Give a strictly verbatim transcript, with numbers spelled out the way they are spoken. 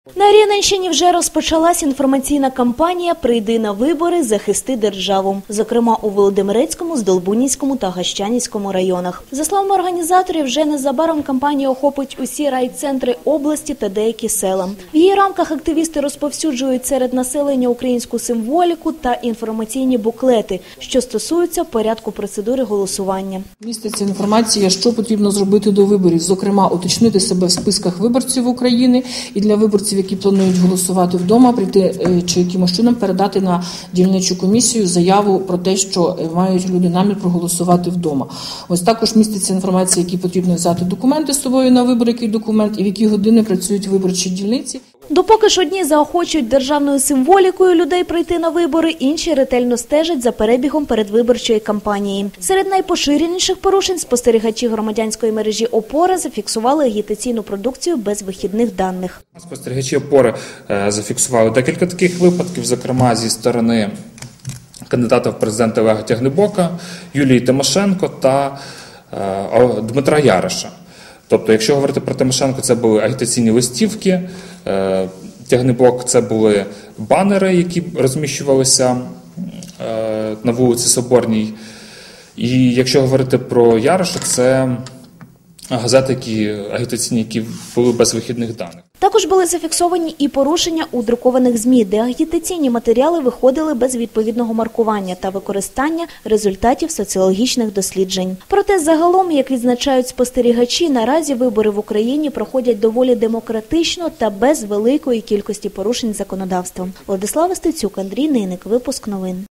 На Рівненщині вже розпочалась інформаційна кампанія «Прийди на вибори, захисти державу», зокрема у Володимирецькому, Здолбунівському та Гащанівському районах. За словами організаторів, вже незабаром кампанія охопить усі райцентри області та деякі села. В її рамках активісти розповсюджують серед населення українську символіку та інформаційні буклети, що стосуються порядку процедури голосування. Міститься інформація, що потрібно зробити до виборів, зокрема уточнити себе в списках виборців України і для виборців, які планують голосувати вдома, прийти чи якимось чином передати на дільничу комісію заяву про те, що мають люди намір проголосувати вдома. Ось також міститься інформація, які потрібно взяти документи з собою на вибори, який документ і в які години працюють виборчі дільниці. Допоки ж одні заохочують державною символікою людей прийти на вибори, інші ретельно стежать за перебігом передвиборчої кампанії. Серед найпоширеніших порушень спостерігачі громадянської мережі «Опора» зафіксували агітаційну продукцію без вихідних даних. Спостерігачі «Опори» зафіксували декілька таких випадків, зокрема зі сторони кандидата в президенти Олега Тягнебока, Юлії Тимошенко та Дмитра Яриша. Тобто, якщо говорити про Тимошенко, це були агітаційні листівки, Тягнебок – це були банери, які розміщувалися на вулиці Соборній. І якщо говорити про Яриша, це газети, які, агітаційні, які були без вихідних даних. Також були зафіксовані і порушення у друкованих ЗМІ, де агітаційні матеріали виходили без відповідного маркування та використання результатів соціологічних досліджень. Проте загалом, як відзначають спостерігачі, наразі вибори в Україні проходять доволі демократично та без великої кількості порушень законодавства. Владислава Стецюк, Андрій Ниник, випуск новин.